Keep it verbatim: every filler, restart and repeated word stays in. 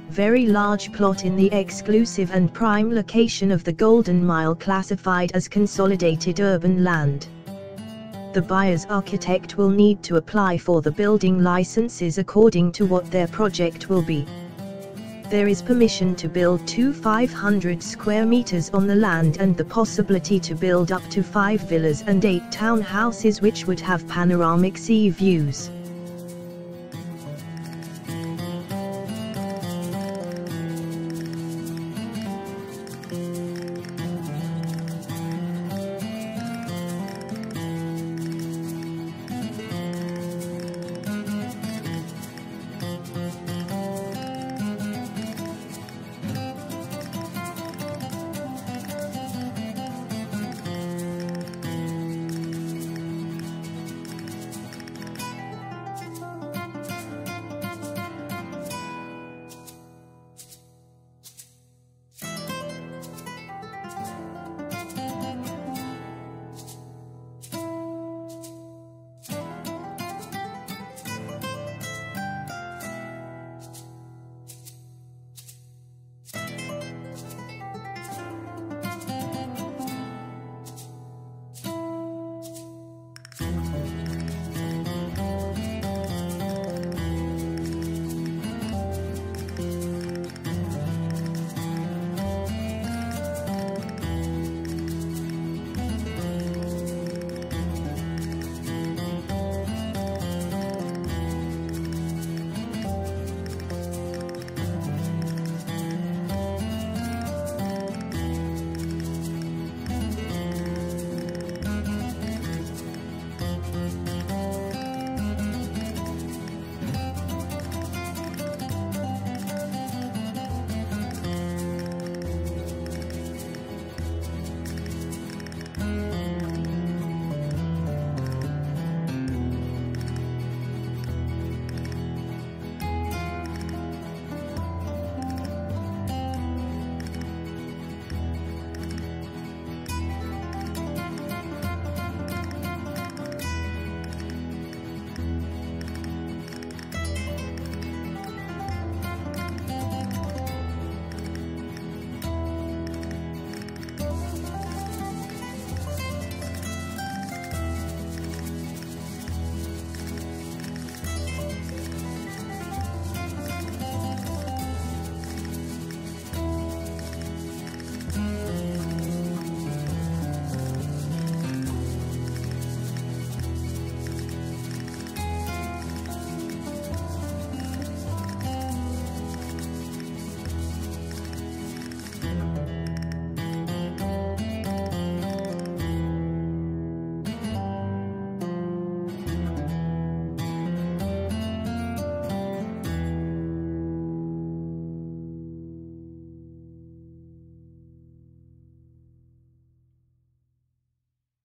very large plot in the exclusive and prime location of the Golden Mile, classified as consolidated urban land. The buyer's architect will need to apply for the building licenses according to what their project will be. There is permission to build two five hundred square meters on the land and the possibility to build up to five villas and eight townhouses which would have panoramic sea views.